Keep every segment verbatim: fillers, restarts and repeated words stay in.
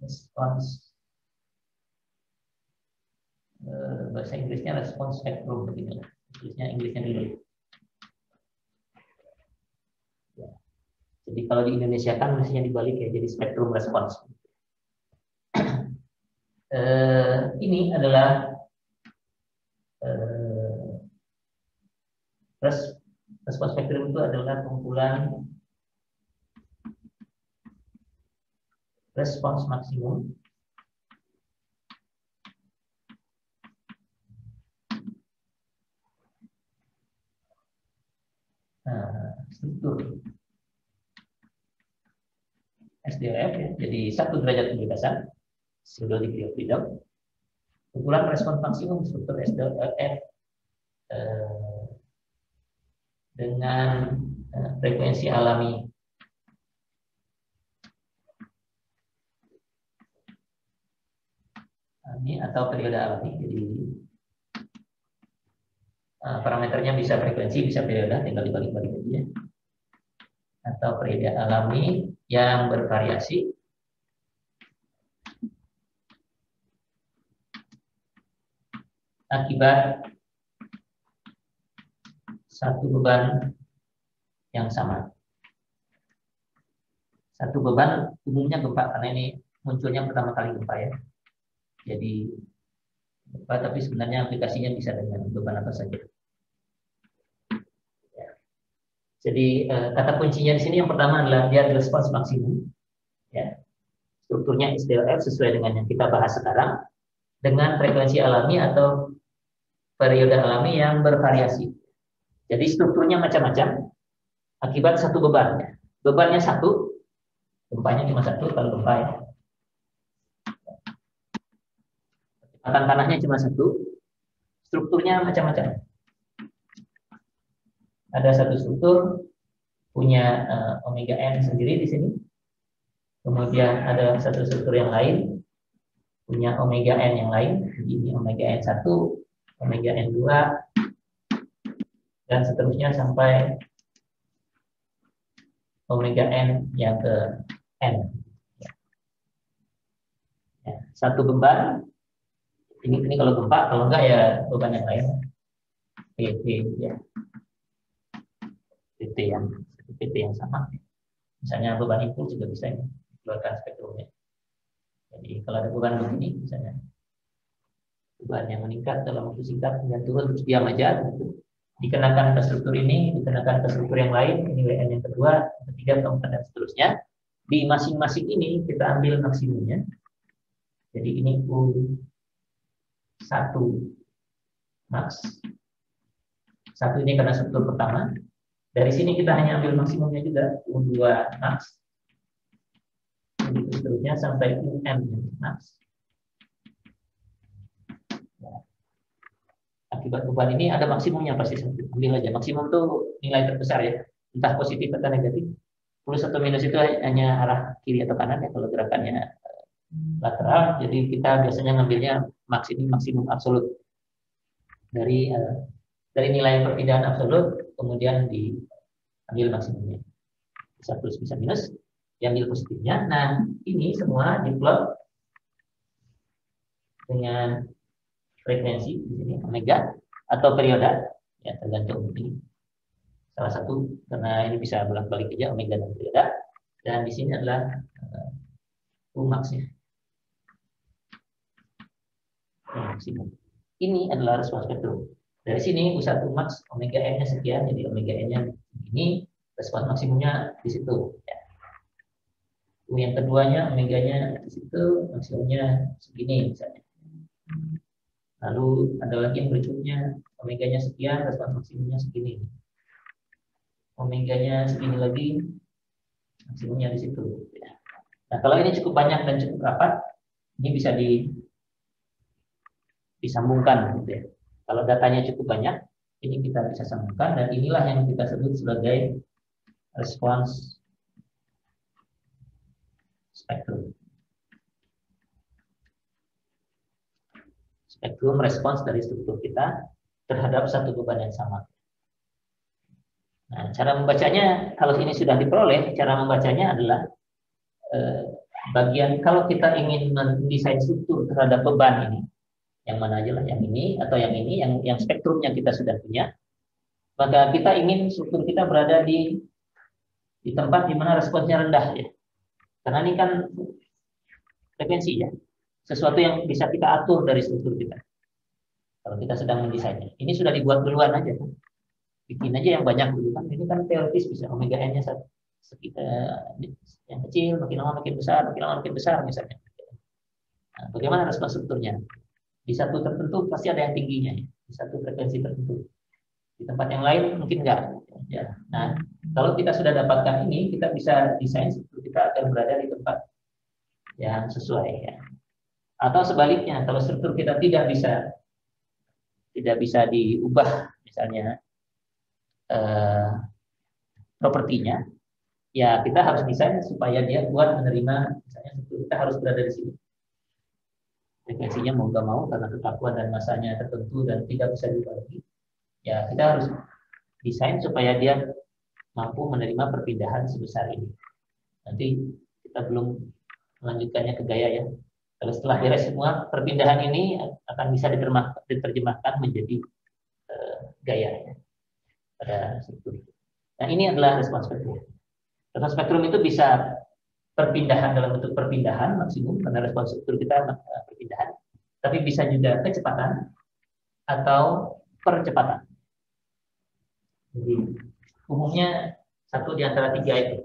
Respons uh, bahasa Inggrisnya respons spektrum begini. Inggrisnya Inggrisnya dulu. Ya. Jadi kalau di Indonesia kan mestinya dibalik ya, jadi spektrum respons. uh, ini adalah uh, respons spektrum itu adalah kumpulan respons maksimum nah, struktur S D O F ya. Jadi satu derajat kebebasan, single degree of freedom. Kumpulan respons maksimum struktur S D O F eh, dengan eh, frekuensi alami alami atau periode alami. Jadi eh, parameternya bisa frekuensi, bisa periode, tinggal dibalik-balik aja. Atau periode alami yang bervariasi akibat satu beban yang sama. Satu beban umumnya gempa, karena ini munculnya pertama kali gempa ya. Jadi gempa, tapi sebenarnya aplikasinya bisa dengan beban apa saja. Ya. Jadi eh, kata kuncinya di sini yang pertama adalah dia respons maksimum. Ya. Strukturnya S D O F sesuai dengan yang kita bahas sekarang, dengan frekuensi alami atau periode alami yang bervariasi. Jadi strukturnya macam-macam akibat satu beban. Bebannya satu, gempanya cuma satu kalau gempa ya. Kecepatan tanahnya cuma satu, strukturnya macam-macam. Ada satu struktur punya uh, omega n sendiri di sini. Kemudian ada satu struktur yang lain punya omega n yang lain. Jadi ini omega n satu, omega n dua, dan seterusnya sampai omega n yang ke n. Ya, satu beban, ini ini kalau gempa, kalau enggak ya beban yang lain. P T ya, P T yang P T yang sama. Misalnya beban impuls juga bisa ya, keluarkan spektrumnya. Jadi kalau ada beban begini, misalnya beban yang meningkat dalam waktu singkat dan turun terus diam aja, gitu. Dikenakan ke struktur ini, dikenakan ke struktur yang lain, ini W N yang kedua, ketiga, keempat, dan seterusnya. Di masing-masing ini kita ambil maksimumnya. Jadi ini U satu max. Satu ini karena struktur pertama. Dari sini kita hanya ambil maksimumnya juga, U dua max. Begitu seterusnya sampai U M max. Akibat beban ini ada maksimumnya pasti, ambil aja. Maksimum tuh nilai terbesar ya, entah positif atau negatif. Plus atau minus itu hanya arah kiri atau kanan ya kalau gerakannya lateral. Jadi kita biasanya ngambilnya maksimum maksimum absolut dari uh, dari nilai perpindahan absolut, kemudian diambil maksimumnya. Bisa plus bisa minus, diambil positifnya. Nah ini semua diplot dengan frekuensi di sini omega atau periode ya, tergantung ini salah satu, karena ini bisa bolak-balik aja omega dan periode. Dan di sini adalah uh, U max-nya. Maksimum. Ini adalah respons spektrum. Dari sini U satu max omega n-nya sekian, jadi omega n-nya ini, respons maksimumnya di situ ya. U yang keduanya omega-nya di situ, maksimumnya segini misalnya. Lalu ada lagi yang berikutnya, omeganya sekian, respons maksimumnya segini. Omeganya segini lagi, maksimumnya di situ. Nah, kalau ini cukup banyak dan cukup rapat, ini bisa di, disambungkan. Gitu ya. Kalau datanya cukup banyak, ini kita bisa sambungkan, dan inilah yang kita sebut sebagai respons spektrum. Spektrum respons dari struktur kita terhadap satu beban yang sama. Nah, cara membacanya, kalau ini sudah diperoleh, cara membacanya adalah eh, bagian kalau kita ingin mendesain struktur terhadap beban ini, yang mana aja lah, yang ini atau yang ini, yang yang spektrumnya kita sudah punya, maka kita ingin struktur kita berada di di tempat di mana responsnya rendah ya. Karena ini kan frekuensi ya, sesuatu yang bisa kita atur dari struktur kita. Kalau kita sedang mendesainnya, ini sudah dibuat duluan aja kan, bikin aja yang banyak dulu kan. Ini kan teoritis bisa omega n-nya sekitar yang kecil, makin lama makin besar, makin lama makin besar misalnya. Nah, bagaimana respons strukturnya? Di satu tertentu pasti ada yang tingginya, ya. Di satu frekuensi tertentu. Di tempat yang lain mungkin enggak. Ya. Nah, kalau kita sudah dapatkan ini, kita bisa desain struktur kita akan berada di tempat yang sesuai ya. Atau sebaliknya, kalau struktur kita tidak bisa tidak bisa diubah misalnya eh, propertinya, ya kita harus desain supaya dia kuat menerima, misalnya struktur kita harus berada di sini. Frekuensinya mau nggak mau karena kekakuan dan masanya tertentu dan tidak bisa diubah lagi. Ya kita harus desain supaya dia mampu menerima perpindahan sebesar ini. Nanti kita belum melanjutkannya ke gaya ya. Kalau setelah beres semua, perpindahan ini akan bisa diterjemahkan menjadi uh, gaya ya, pada struktur. Nah ini adalah respons spektrum. Respons spektrum itu bisa perpindahan dalam bentuk perpindahan maksimum karena respons struktur kita uh, perpindahan, tapi bisa juga kecepatan atau percepatan. Jadi umumnya satu di antara tiga itu.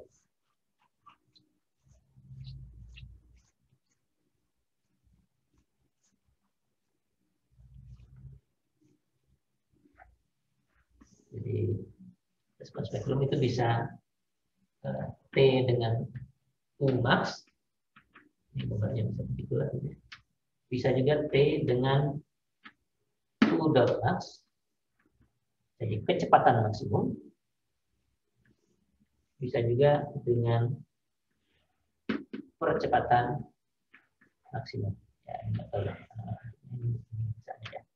Jadi respons spektrum itu bisa uh, T dengan U max, ini gambarnya bisa begitu lah. Bisa juga T dengan U dot max, jadi kecepatan maksimum. Bisa juga dengan percepatan maksimum. Ya, ini betul. Ini misalnya ya.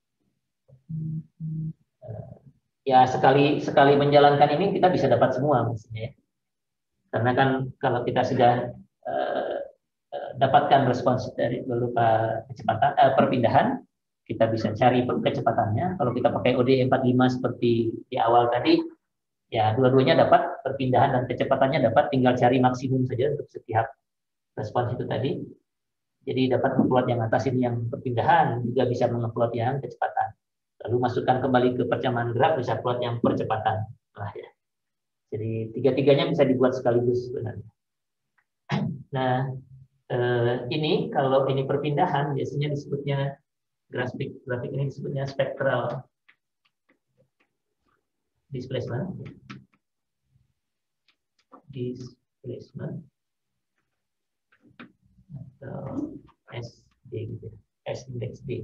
Ya sekali sekali menjalankan ini kita bisa dapat semua maksudnya. Karena kan kalau kita sudah uh, dapatkan respons dari berupa kecepatan uh, perpindahan, kita bisa cari kecepatannya. Kalau kita pakai O D E empat puluh lima seperti di awal tadi, ya dua-duanya dapat, perpindahan dan kecepatannya dapat, tinggal cari maksimum saja untuk setiap respons itu tadi. Jadi dapat mengupload yang atas ini yang perpindahan, juga bisa mengupload yang kecepatan. Lalu masukkan kembali ke persamaan gerak, bisa upload yang percepatan. Nah, ya. Jadi tiga-tiganya bisa dibuat sekaligus sebenarnya. Nah, eh, ini kalau ini perpindahan biasanya disebutnya grafik grafik ini disebutnya spectral displacement. Displacement atau S D gitu. S index D.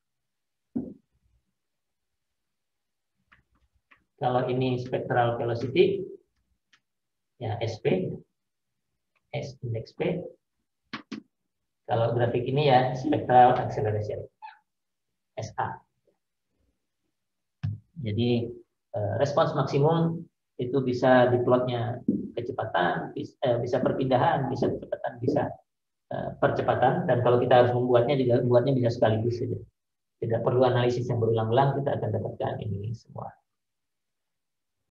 Kalau ini spectral velocity, ya S P, S index P. Kalau grafik ini ya spectral acceleration, S A. Jadi respons maksimum itu bisa diplotnya kecepatan, bisa perpindahan, bisa kecepatan, bisa percepatan. Dan kalau kita harus membuatnya juga membuatnya bisa sekaligus saja. Tidak perlu analisis yang berulang-ulang, kita akan dapatkan ini semua.